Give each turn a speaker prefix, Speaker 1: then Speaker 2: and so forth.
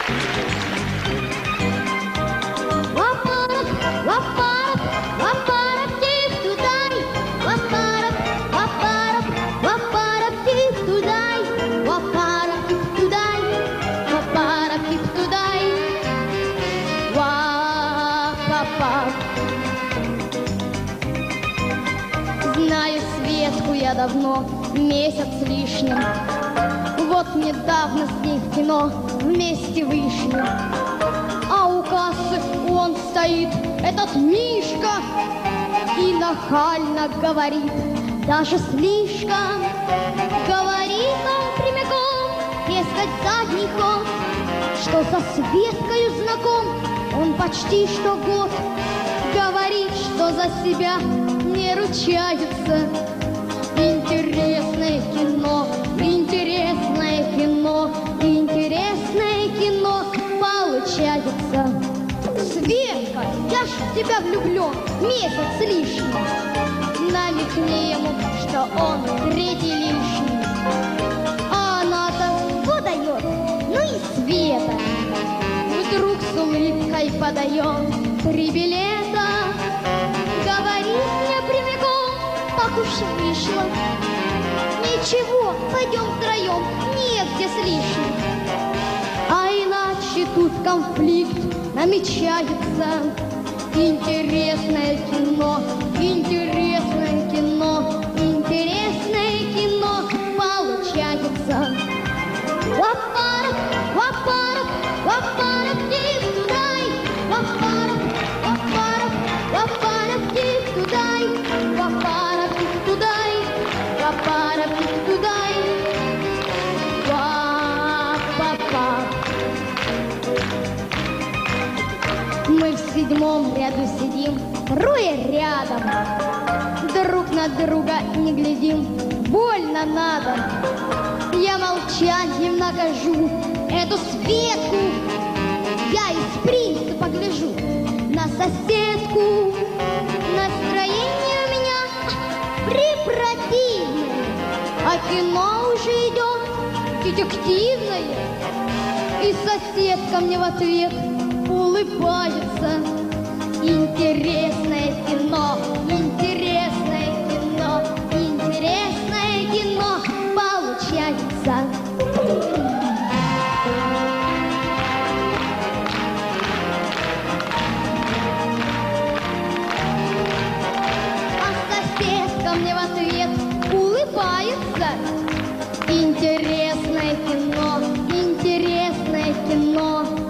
Speaker 1: Лапаров, Лапаров, Лапаров, тих тудай. Лапаров, Лапаров, Лапаров, тих тудай. Лапаров, тих тудай. Лапаров, тих тудай. Ва-па-па. Знаю Светку я давно, месяц с лишним. Вот недавно с ней в кино вместе вышли. А у кассы он стоит, этот Мишка, и нахально говорит, даже слишком. Говорит он прямиком, дескать, задний ход, что со Светкою знаком он почти что год. Говорит, что за себя не ручается. Интересное кино, интересное кино, интересное кино получается. Светка, я ж в тебя влюблен, месяц с лишним. Намекни ему, что он третий лишний. А она-то подает, ну и Света. Вдруг с улыбкой подает 3 билета. Говорит мне прямиком, так уж вышло. Ничего, пойдем втроем, негде с лишним. А иначе тут конфликт намечается. Интересное кино, интересное кино, интересное кино получается. Лапаров, Лапаров, Лапаров, тих тудай. Лапаров, Лапаров, Лапаров, тих тудай. Лапаров, тих тудай. Лапаров, тих тудай. Ва-па-па. Мы в 7-м ряду сидим, 3 рядом. Друг на друга не глядим, больно надо. Я молчанием накажу эту Светку. Я из принципа гляжу на соседку. Настроение у меня препротивное, а кино уже идет детективное. И соседка мне в ответ улыбается. Интересное кино, интересное кино, интересное кино получается. А соседка мне в ответ улыбается. Интересное кино, интересное кино.